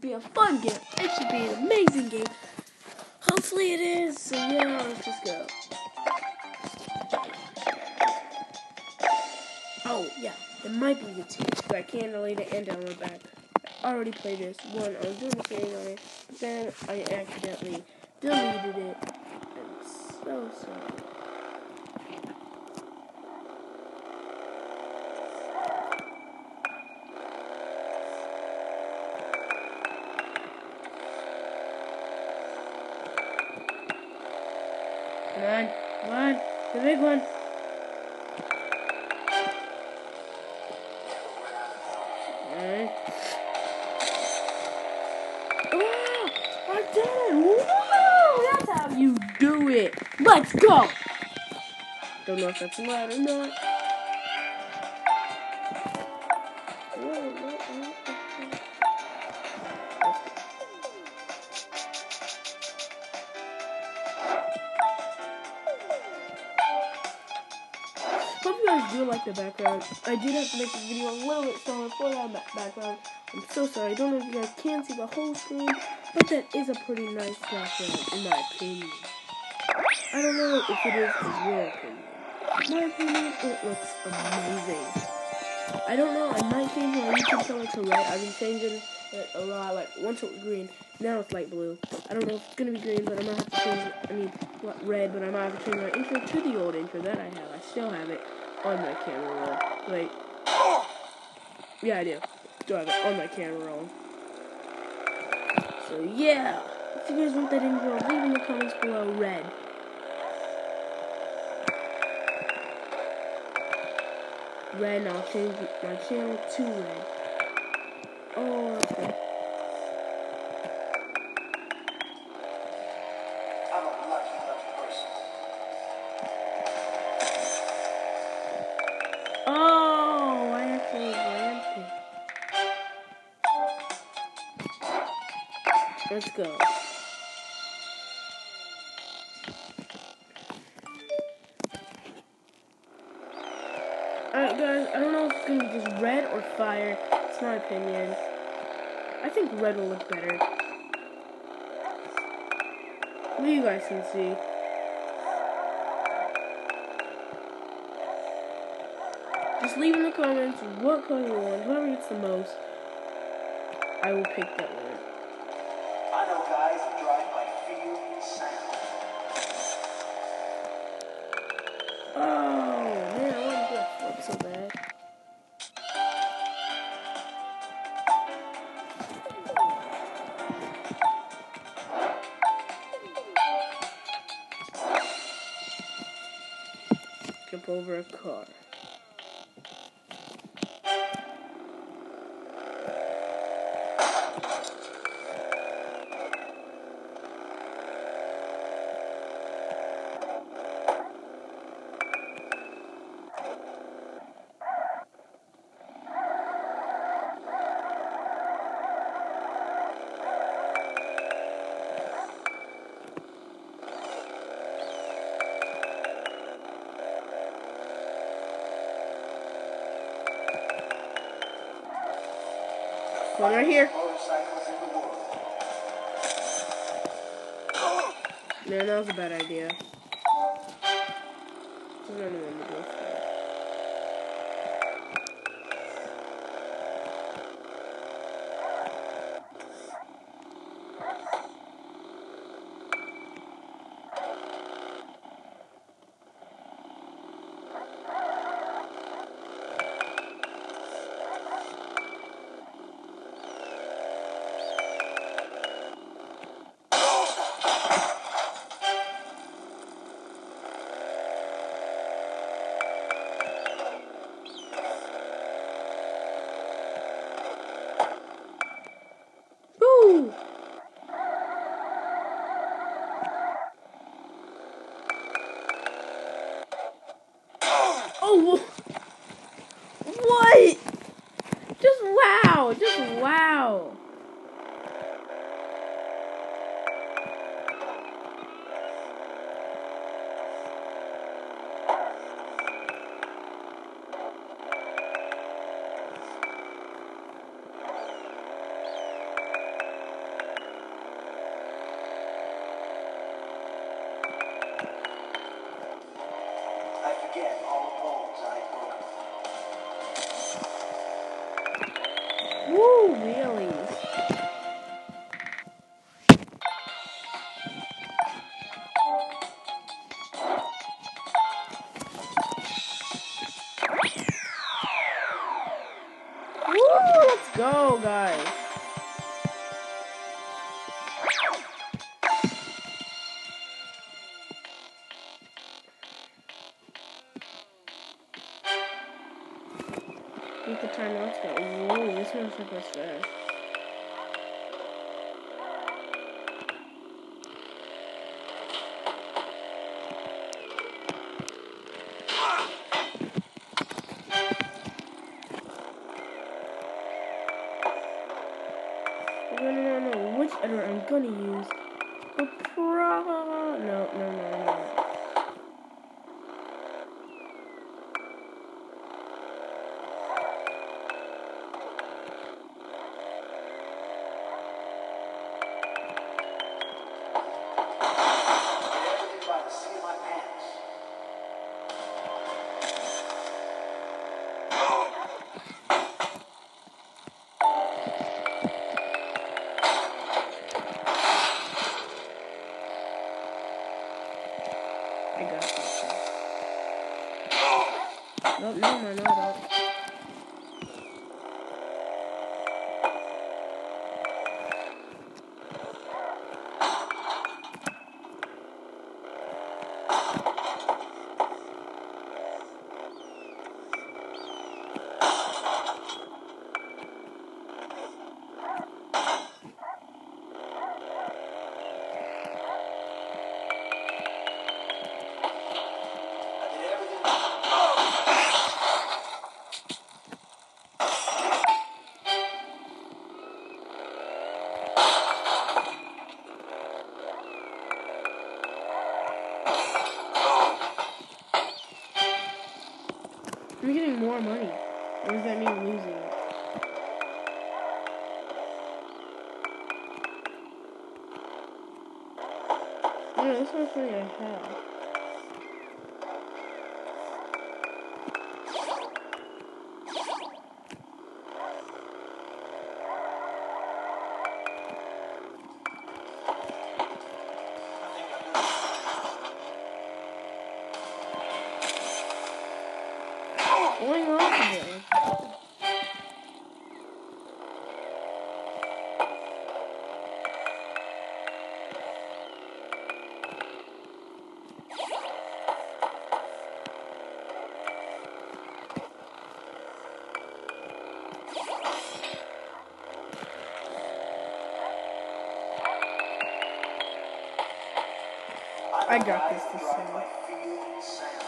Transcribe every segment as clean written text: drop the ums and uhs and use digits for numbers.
be a fun game. It should be an amazing game. Hopefully it is. So yeah, let's just go. Oh yeah, it might be the 2, but I can't delete it and download back. I already played this one. I was doing the series on it, but then I accidentally deleted it. I'm so sorry. Come on, the big one. Alright. Oh, I did it! Woo! That's how you do it. Let's go! Don't know if that's loud or not. Hope you guys do like the background. I did have to make the video a little bit smaller for that background. I'm so sorry. I don't know if you guys can see the whole screen, but that is a pretty nice background, in my opinion. I don't know if it is in your opinion. In my opinion, it looks amazing. I don't know. I might change my YouTube color to red. I've been changing it a lot. Like, once it was green, now it's light blue. I don't know if it's going to be green, but I might have to change it. I mean, red, but I might have to change my intro to the old intro that I have. I still have it on my camera roll. Wait. Yeah, I do. Still have it on my camera roll. So, yeah. If you guys want that intro, leave in the comments below red. Red, and I'll change my channel to red. Oh, okay. I'm a lucky person. Oh, I actually ramped it. Let's go. Alright guys, I don't know if it's going to be just red or fire. It's my opinion. I think red will look better. What you guys can see. Just leave in the comments what color you want. Whoever gets the most, I will pick that one. I know guys that drive by feel and sound. Oh, man, I want to do a flip so bad. Jump over a car. One right here. Man, that was a bad idea. I don't know when to go for it. Woo! Oh, what? Just wow, just wow. Get the time now. Let's go. Whoa, this motherfucker was fast. No. Which editor I'm gonna use? No. Everything by the seat of my pants. I got this. Nope, no, I don't. I did everything. I'm getting more money. Or does that mean losing it? No, that's not funny I have. Going off of it. I got this Drive by time. feel and sound.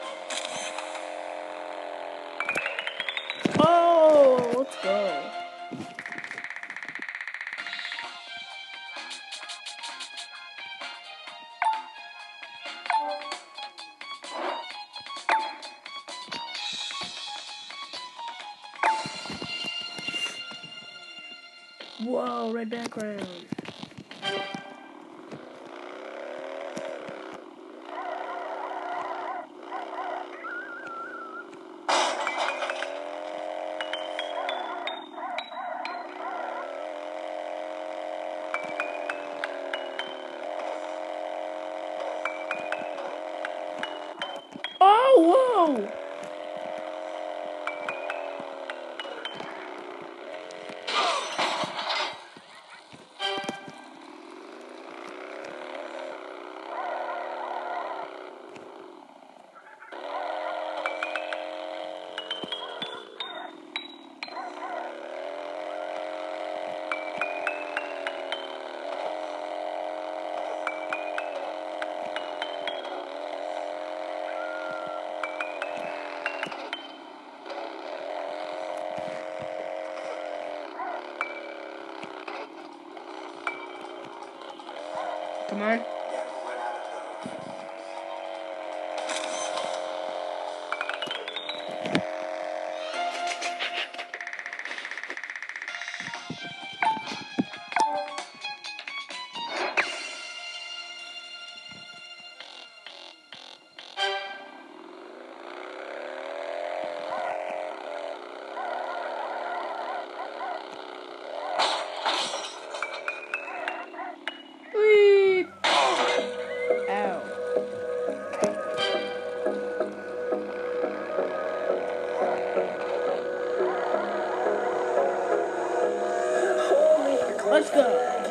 Oh, let's go. Whoa, red background. Oh, whoa! Come on. Whee! Ow. Let's go.